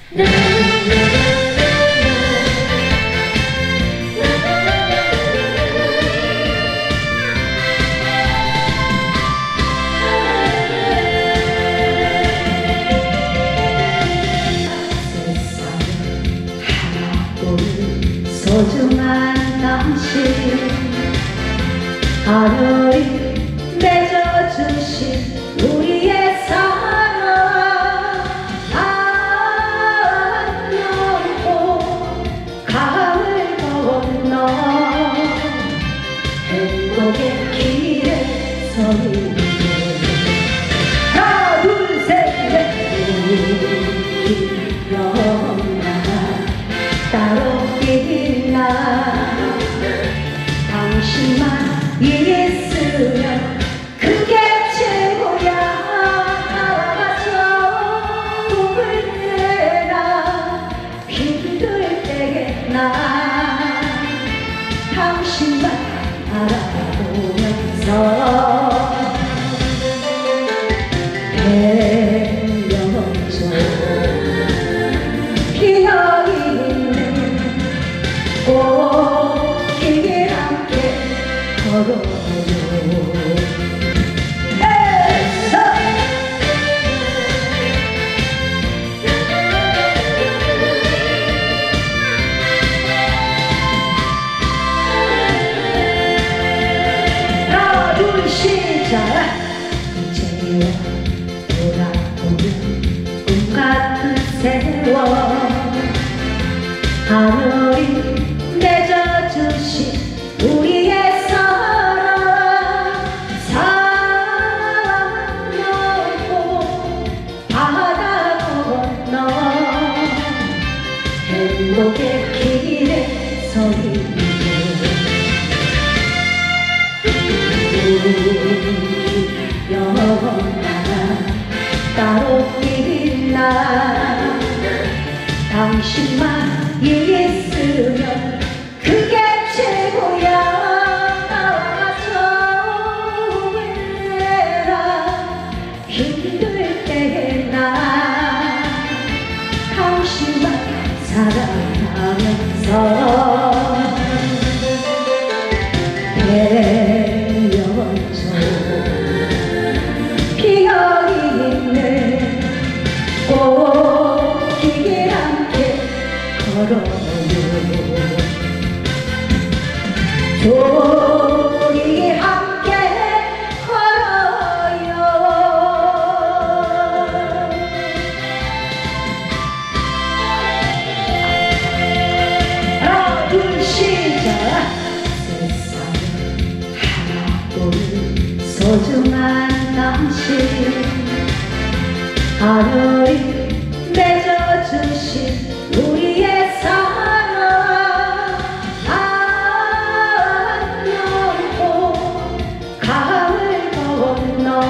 소중한 당신 하늘이 맺어주신 우리의 사랑 안녕고 강을 건너 행복의 길에 서 있네. 하나 둘 셋 넷 우리 영원한 따로 당신만 있으면 그게 최고야. 꿈을 내라 힘들 때에 나 당신만 바라보면서 헤엄쳐 기억이 있네. 꽃길을 함께 걸어요. 하나 둘 시작. 이제와 돌아오는 꿈 같은 세월 하늘이 맺어주신 우리의 사랑 산 넘고 바다 건너 행복의 길에 서 있네. 우리 영원한 따로 빛나 당신만 있으면 그게 최고야. 처음을 내라 힘들 때에 나 당신만 사랑하면서 헤엄쳐 기억이 있네. 꽃길을 함께 걸어요. 우리 함께 걸어요. 하나 둘 시작. 세상에 하나뿐인 소중한 당신 하늘이 맺어주신 우리의 사랑 안녕고 강을 건너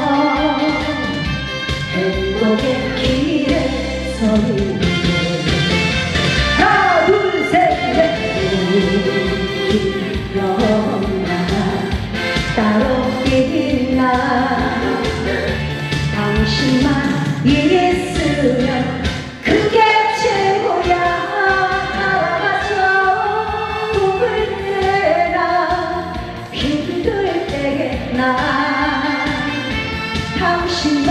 행복의 길에 서 있네. 하나 둘 셋 넷 우리 영원한 따로 빛나 당신만 있으면 그게 최고야. 꿈을 내라 힘들 때에 나 당신만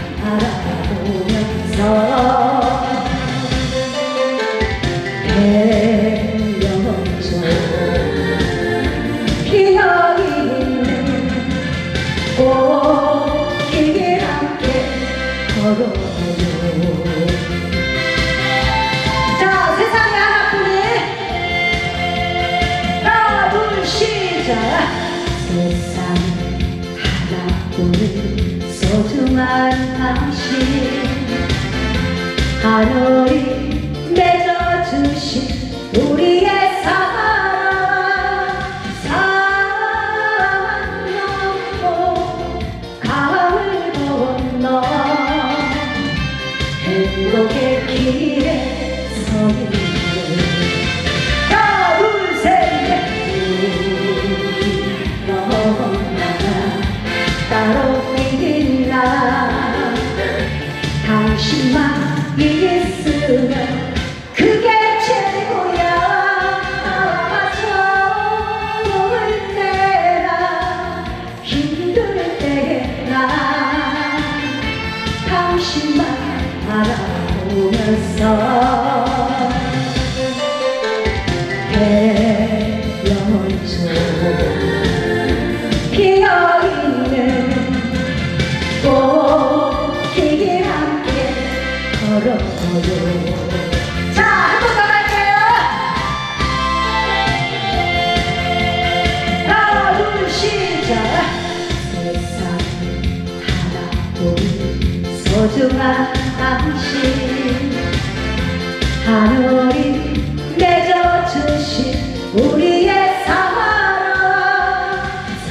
바라보면서 헤엄쳐 기억이 있네. 꽃길을 함께 걸어요. 자, 세상에 하나뿐인 하나 둘 시작. 세상에 하나뿐인 소중한 당신 하늘이 맺어주신 우리의 사랑 산 넘고 강을 건너 행복의 길에 서 있네. 하나 둘 셋 넷 우리 영원한 따로 빛나 당신만 있으면 대연초 피어있는 꽃길을 함께 걸어요. 자, 한 번 더 갈게요. 하나, 둘, 시작. 세상 하나뿐인 소중한 당신, 하늘이 맺어주신 우리의 사랑, 산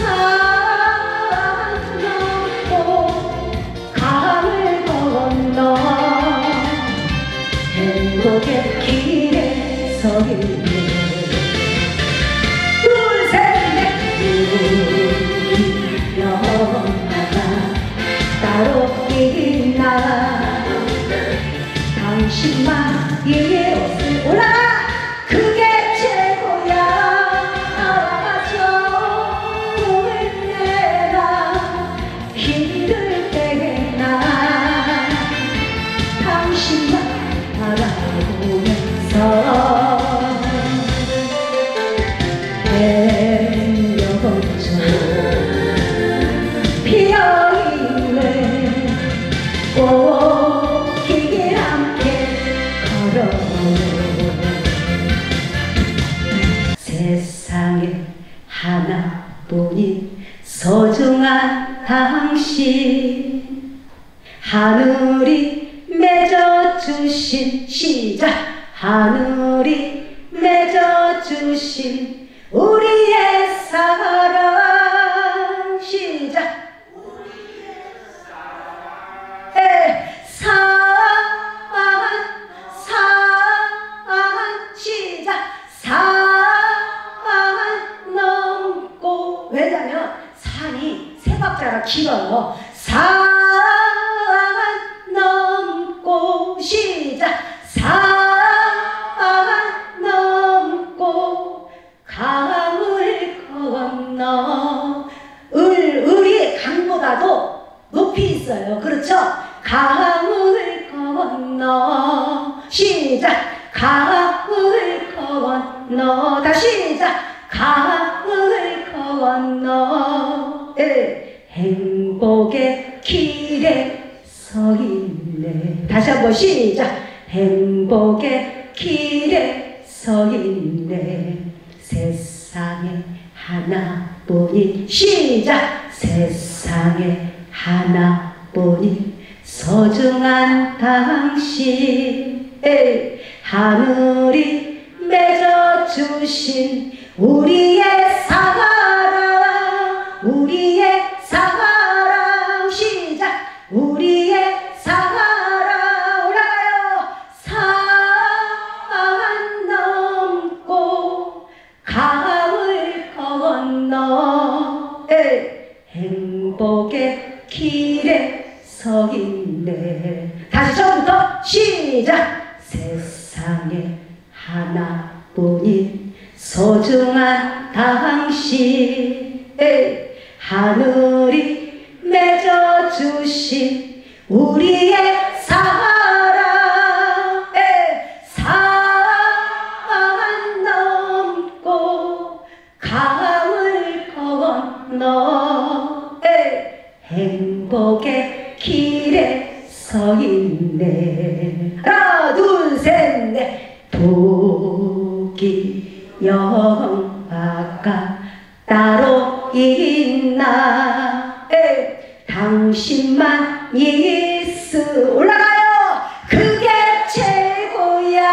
넘고 강을 건너 행복의 길에 서 있네. 둘, 셋, 넷. 우리 영화가 따로 있나, 당신만 이에 옷을 올라가, 그게 최고야. 좋은 내가 힘들 때에 나 당신만 바라보면서 대연초 피어있는 꽃길을 함께 걸어요. 세상에 하나뿐인 소중한 당신, 하늘이 맺어주신, 시작. 하늘이 맺어주신 우리의 사랑, 시작. 시작. 산 넘고, 왜냐면 산이 세 박자가 길어요. 산 넘고, 시작. 산 넘고 강을 건너. 을이 강보다도 높이 있어요. 그렇죠? 강을 건너, 시작. 강을 건너. 다시 시작. 강을 건너 행복의 길에 서 있네. 다시 한번 시작. 행복의 길에 서 있네. 세상에 하나뿐인, 시작. 세상에 하나뿐인 소중한 당신, 하늘이 맺어주신 우리의 사랑, 우리의 사랑, 시작. 우리의 사랑 올라가요. 산 넘고 강을 건너 행복의 길에 서 있네. 다시 처음부터 시작. 세상에 하나뿐인 소중한 당신, 하늘이 맺어주신 우리의 사랑, 산 넘고 강을 건너 행복의 길에 서 있네. 하나, 둘, 셋, 넷. 복이 영화가 따로 있나, 당신만 있으 올라가요. 그게 최고야.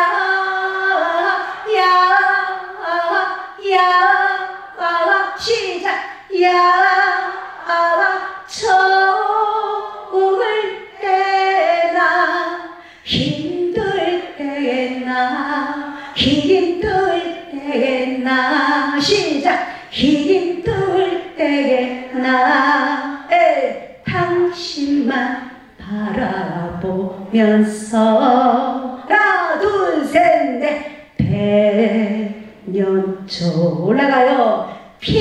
시작. 좋을 때나 힘들 때나, 힘들 때나, 시작. 힘들 때나 당신만 바라보면서 하나, 둘, 셋, 넷. 백년초 올라가요.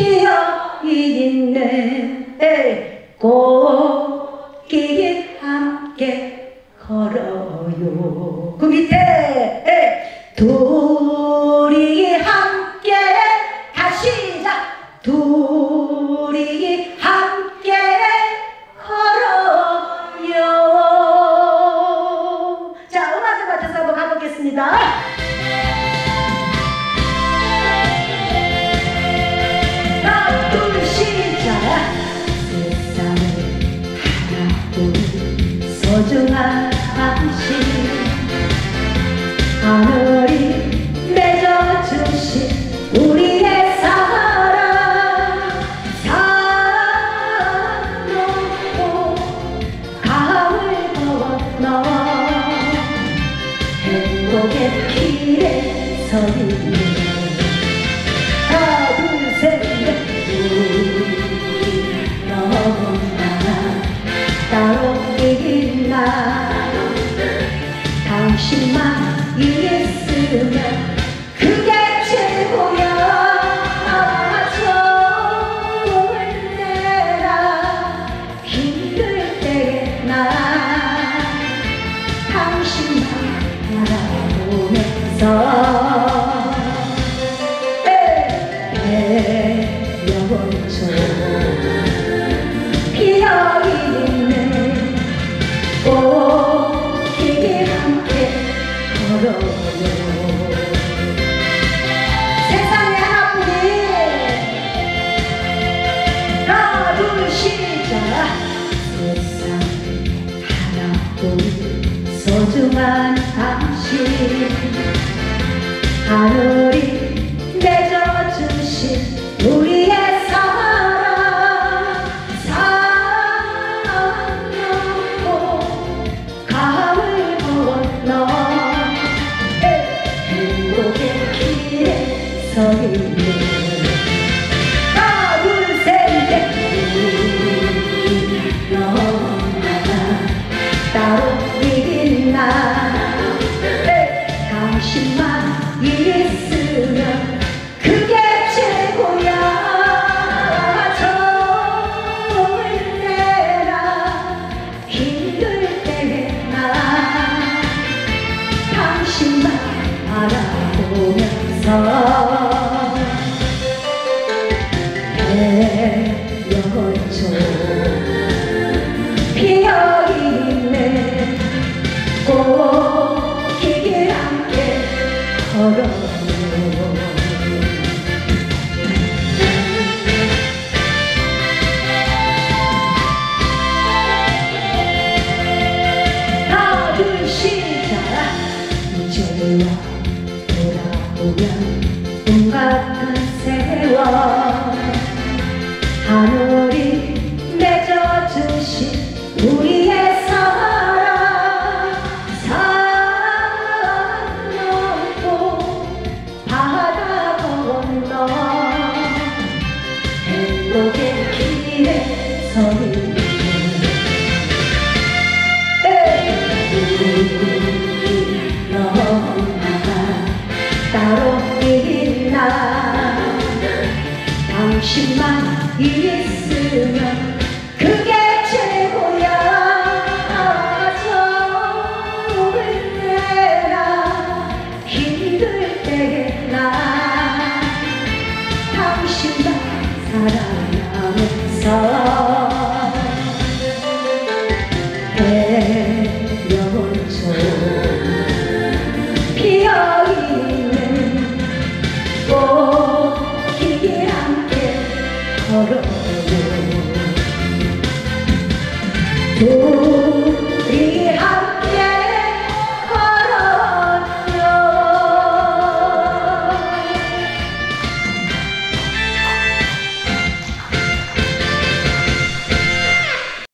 피어있는 꽃길 함께 걸어 걸어요. 그 밑에 둘이 함께 다시 시작. 둘이 함께 걸어요. 자, 음악에 맞춰서 한번 가보겠습니다. 하나 둘 시작. 세상을 하나 둘 소중한 당신 하늘이 맺어주신 우리의 사랑 산 넘고 강을 건너 행복의 길에 서 있네. 하나 둘 셋 넷 너무나 따로 있나 당신만 있으면 그게 최고야. 정을 내라 힘들 때에 나 당신만 바라보면서 내 영혼처럼 피어있는 꽃길에 함께 걸어요. 세상에 하나뿐인 하나 둘 시작. 세상 하나뿐인 소중한 당신 하늘이 맺어주신 우리의 사랑 산 넘고 강을 건너 행복의 길에 서 있네. 하나 둘 셋 넷 너무나 따로 있나 당신만 있으면 그게 최고야. 정을 내라 힘들 때에 나 당신만 바라보면서 내 영혼처럼 피어있는 꽃길에 함께 걸어요. 하나 둘 시작. 이제와 돌아오면 꿈 같은 세월 하늘이 맺어주신 우리의 사랑 산 넘고 바다 건너 행복의 길에 서 있네. 너무나 따로 있나 당신만 있으면 그게 최고야. 정을 내라 힘들 때에 나 당신만 사랑하면서 내 영혼처럼 피어있는 꽃길에 함께 걸어요.